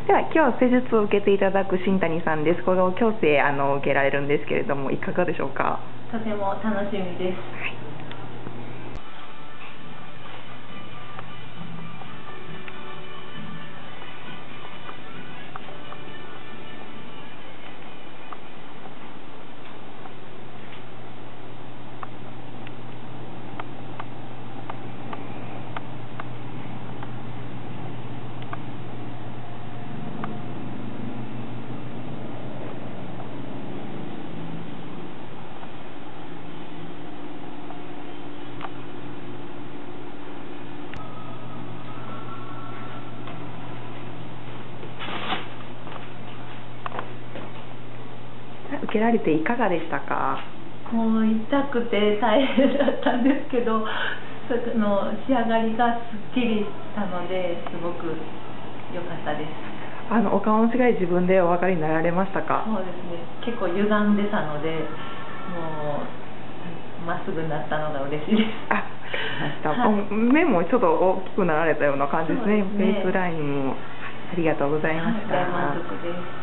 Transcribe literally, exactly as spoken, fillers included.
では今日施術を受けていただく新谷さんです。これを矯正あの受けられるんですけれども、いかがでしょうか。 とても楽しみです。はい。 受けられていかがでしたか。 もう痛くて大変だったんですけど、その仕上がりがすっきりしたのですごく良かったです。 あのお顔の違い自分でお分かりになられましたか。 そうですね。結構歪んでたので、もうまっすぐになったのが嬉しいです。 あ、わかりました。はい、目もちょっと大きくなられたような感じですね。フェイスラインもありがとうございました。 はい、大満足です。